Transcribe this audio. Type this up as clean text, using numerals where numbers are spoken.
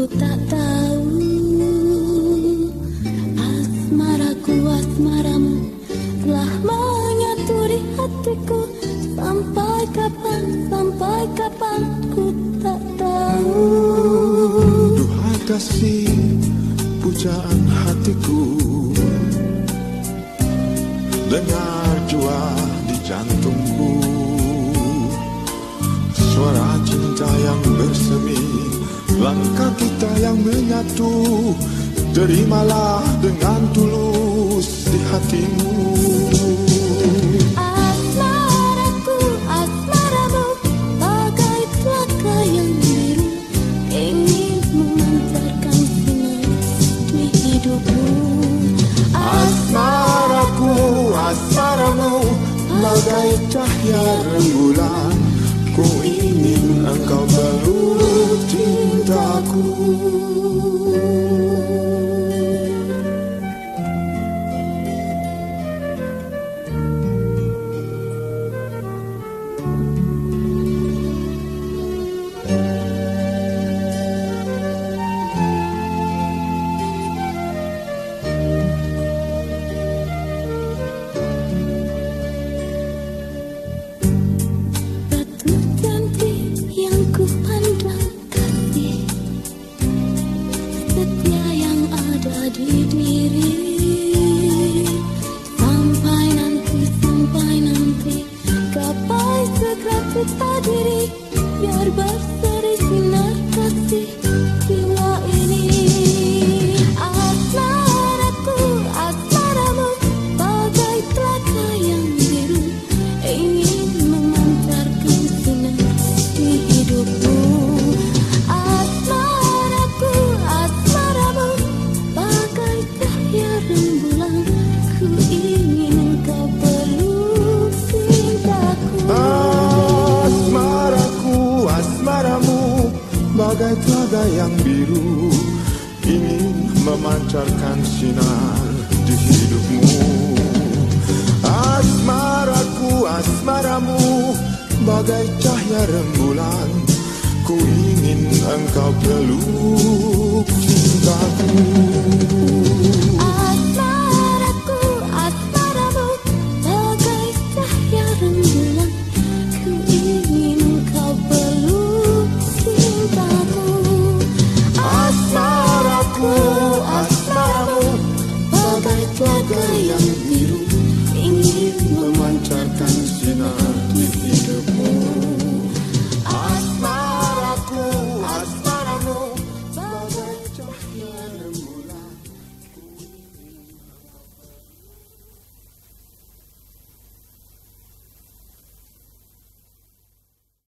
Ku tak tahu asmaraku, asmaramu telah menyatu di hatiku. Sampai kapan ku tak tahu. Duhai kasih pujaan hatiku, dengar jua di jantungku suara cinta yang bersemi, langkah kita yang menyatu. Terimalah dengan tulus di hatimu. Asmaraku, asmaramu bagai telaga yang biru, ingin memancarkan sinar di hidupmu. Asmaraku, asmaramu bagai cahaya rembulan, ku ingin engkau peluk cintaku. Di diri sampai nanti gapai segera kita diri, biar berseri sinar kasih jiwa ini. Asmaraku, asmaramu bagai telaga yang biru, ingin memancarkan sinar di hidupmu. Asmaraku, asmaramu bagai cahaya rembulan, ku ingin engkau peluk cintaku. Asmaraku, asmaramu bagai telaga yang biru, ingin memancarkan sinar di hidupmu. Asmaraku, asmaramu bagai cahaya rembulan, ku ingin engkau peluk cintaku. Asmaraku, asmaramu bagai cahaya rembulan, ku ingin engkau peluk cintaku. Asmaraku, asmaramu bagai telaga yang biru, ingin memancarkan sinar